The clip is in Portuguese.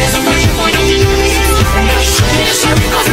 is a reason for you. Show me the story, 'cause